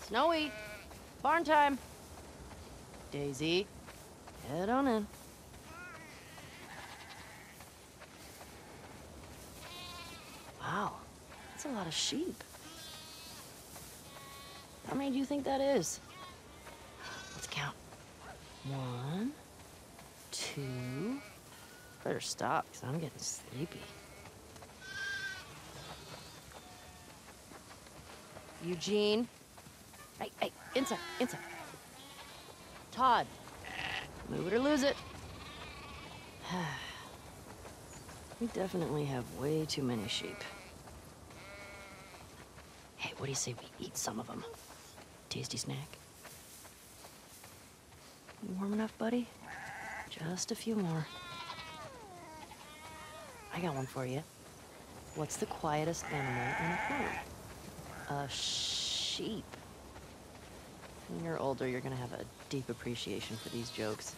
Snowy, barn time. Daisy, head on in. Wow, that's a lot of sheep. How many do you think that is? Let's count. 1, 2. Better stop, because I'm getting sleepy. Eugene. Hey, inside. Todd. Move it or lose it. We definitely have way too many sheep. Hey, what do you say we eat some of them? Tasty snack. You warm enough, buddy? Just a few more. I got one for you. What's the quietest animal in a herd? A sheep. When you're older, you're gonna have a deep appreciation for these jokes.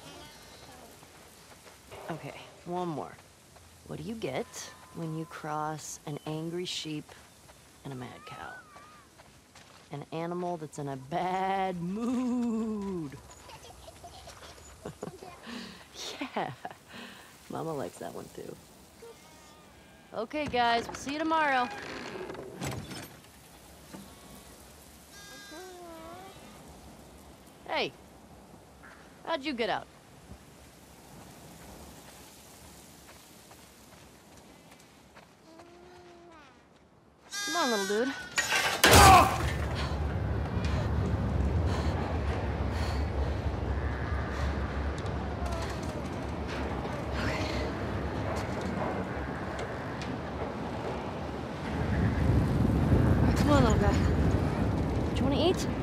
Okay, one more. What do you get when you cross an angry sheep and a mad cow? An animal that's in a bad mood. Yeah, Mama likes that one too. Okay, guys, we'll see you tomorrow. Hey, how'd you get out? Come on, little dude. Come on, little guy. Do you want to eat?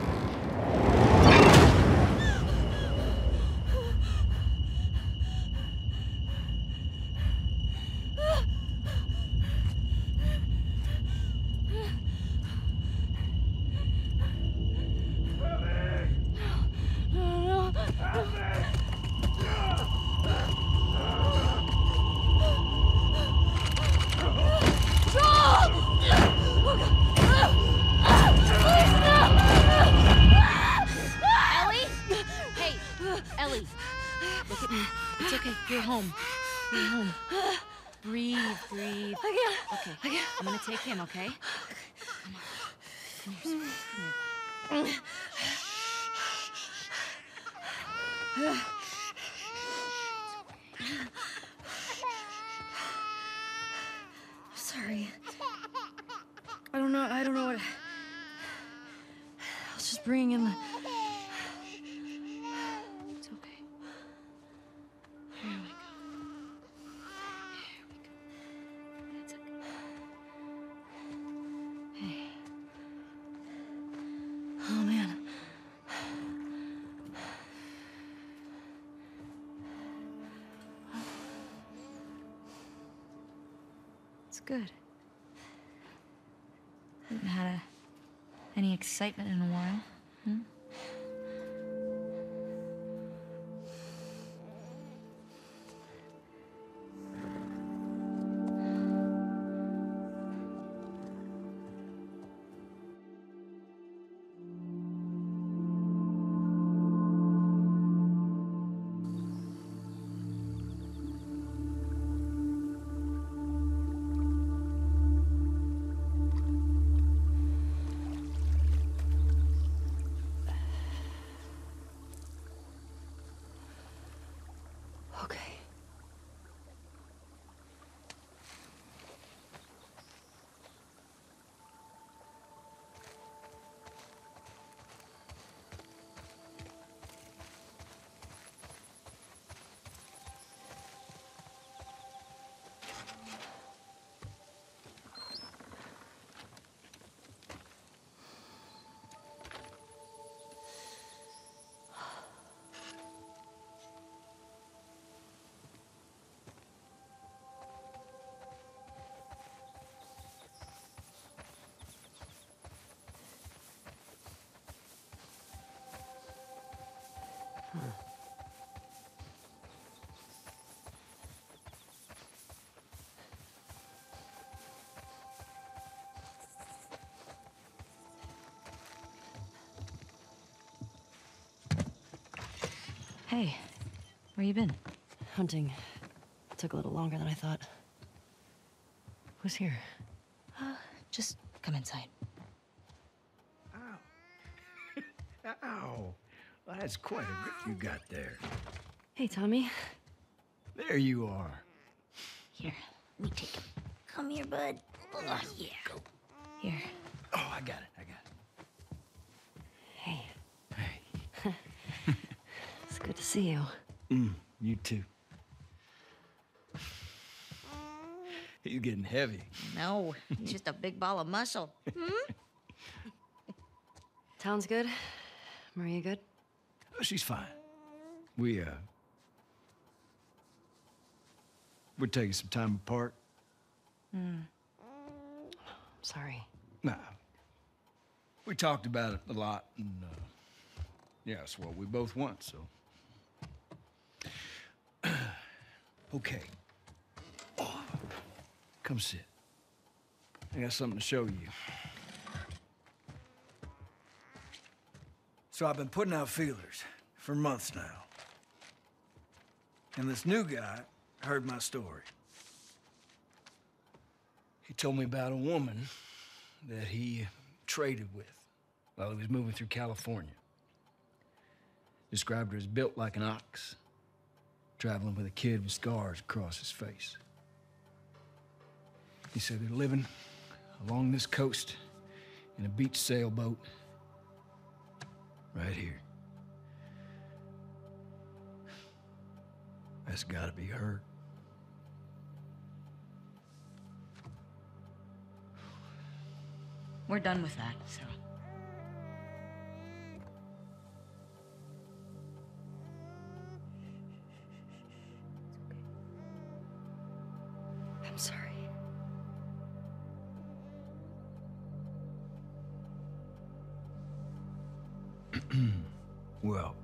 Ellie, look at me. It's okay. You're home. You're home. Breathe. I can't. Okay. I'm gonna take him, okay? Come on. Come here. Sorry. I don't know what... I was just bringing in the... It's okay. Here we go. It's okay. Hey. Oh, man. It's good. Haven't had any excitement in a while. Hmm? Hey, where you been? Hunting. Took a little longer than I thought. Who's here? Just come inside. Ow. Ow. Well, that's quite a grip you got there. Hey, Tommy. There you are. Here, let me take him. Come here, bud. Oh, yeah. Go. Here. Oh, I got it. Hey. Hey. It's good to see you. You too. He's getting heavy. No, he's just a big ball of muscle. Town's good? Maria good? Oh, she's fine. We're taking some time apart. Sorry. Nah. We talked about it a lot, and yeah, it's what we both want, so. Okay. Oh, come sit. I got something to show you. So I've been putting out feelers for months now. And this new guy heard my story. He told me about a woman that he traded with while he was moving through California. Described her as built like an ox, traveling with a kid with scars across his face. He said they're living along this coast in a beach sailboat right here. That's gotta be her. We're done with that, so. I'm sorry. Well,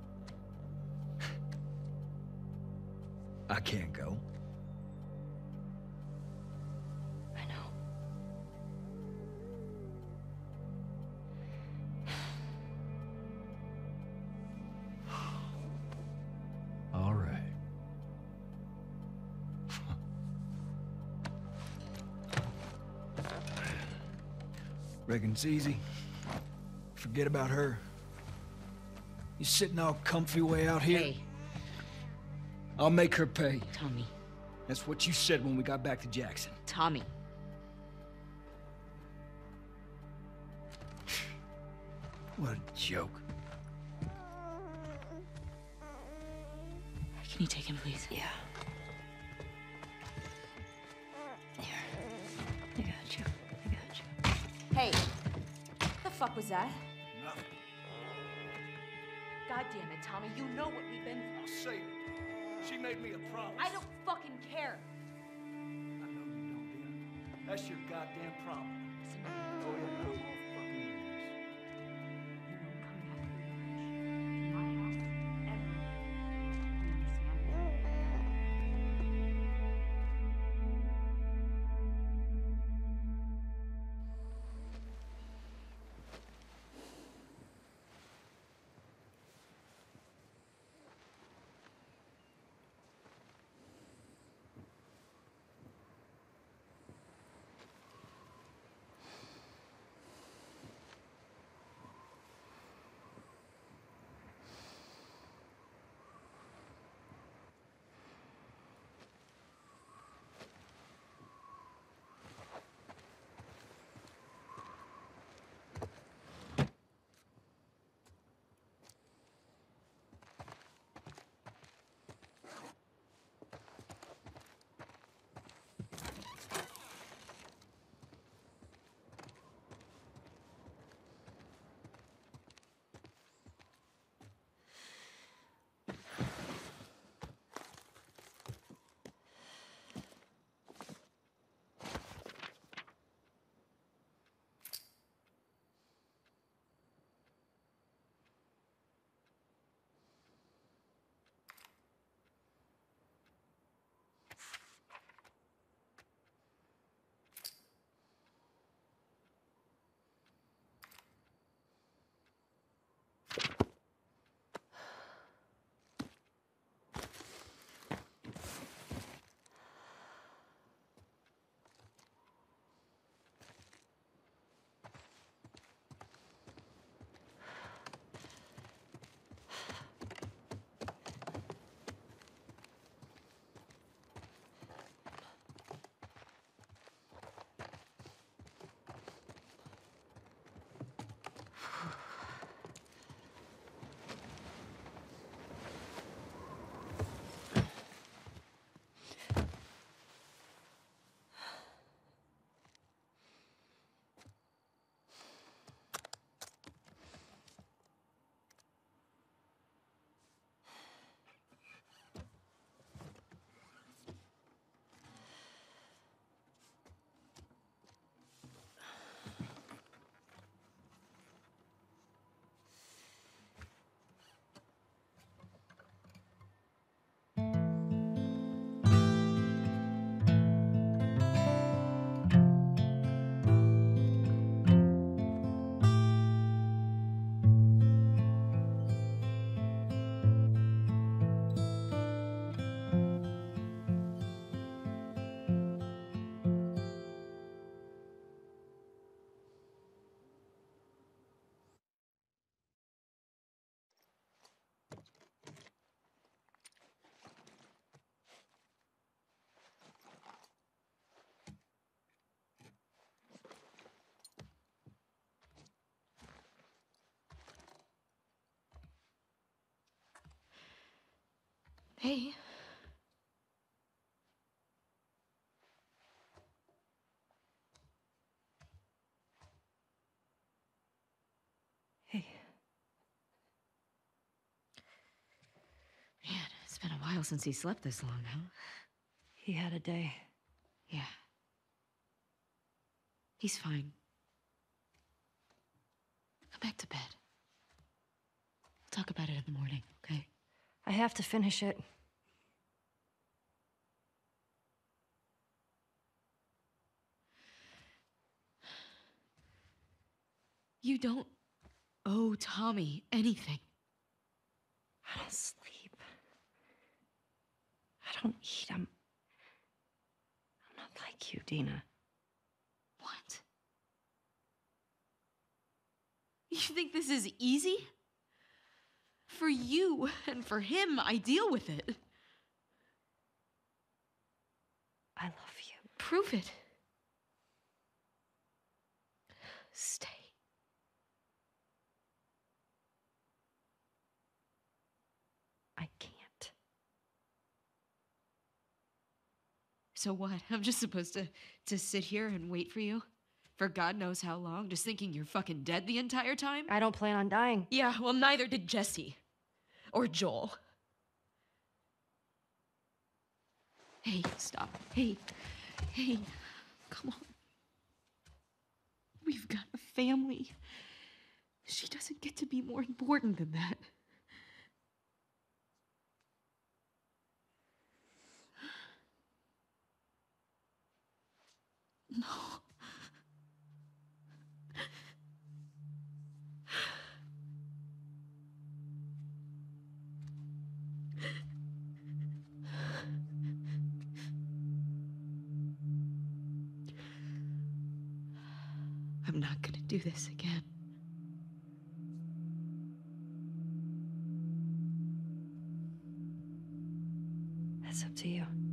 I can't go. I know. All right. Reckon it's easy. Forget about her. You sitting all comfy way out here? Hey, I'll make her pay. Tommy. That's what you said when we got back to Jackson. Tommy. What a joke. Can you take him, please? Yeah. Here. I got you. I got you. Hey, what the fuck was that? Nothing. God damn it, Tommy, you know what we've been I'll save it. She made me a promise. I don't fucking care. I know you don't, dear. That's your goddamn problem. Listen to me. Oh, yeah, I'm all fucking yours. You don't come back to my house ever. You understand? Hey. Hey. Man, it's been a while since he slept this long, huh? He had a day. Yeah. He's fine. Go back to bed. We'll talk about it in the morning, okay? I have to finish it. You don't owe Tommy anything. I don't sleep. I don't eat. I'm not like you, Dina. What? You think this is easy? For you and for him, I deal with it. I love you. Prove it. Stay. I can't. So what? I'm just supposed to sit here and wait for you? For God knows how long, just thinking you're fucking dead the entire time? I don't plan on dying. Yeah, well, neither did Jesse. Or Joel. Hey, stop. Hey, come on. We've got a family. She doesn't get to be more important than that. No. I'm not gonna do this again. That's up to you.